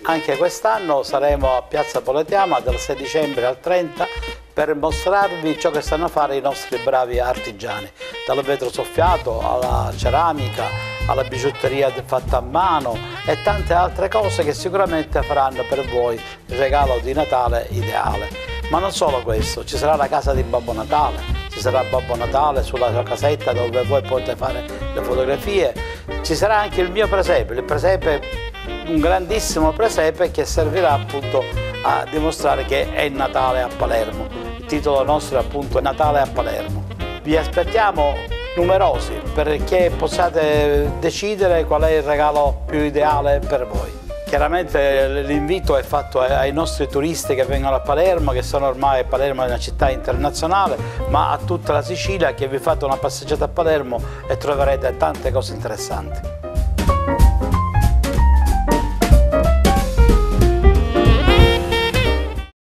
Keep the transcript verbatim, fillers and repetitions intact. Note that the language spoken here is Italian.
Anche quest'anno saremo a Piazza Politeama dal sei dicembre al trenta per mostrarvi ciò che sanno fare i nostri bravi artigiani, dal vetro soffiato alla ceramica, alla bigiotteria fatta a mano e tante altre cose che sicuramente faranno per voi il regalo di Natale ideale. Ma non solo questo, ci sarà la casa di Babbo Natale, ci sarà Babbo Natale sulla sua casetta dove voi potete fare le fotografie, ci sarà anche il mio presepe, il presepe, un grandissimo presepe che servirà appunto a dimostrare che è Natale a Palermo. Il titolo nostro è appunto Natale a Palermo. Vi aspettiamo numerosi perché possiate decidere qual è il regalo più ideale per voi. Chiaramente l'invito è fatto ai nostri turisti che vengono a Palermo, che sono ormai Palermo è una città internazionale, ma a tutta la Sicilia che vi fate una passeggiata a Palermo e troverete tante cose interessanti.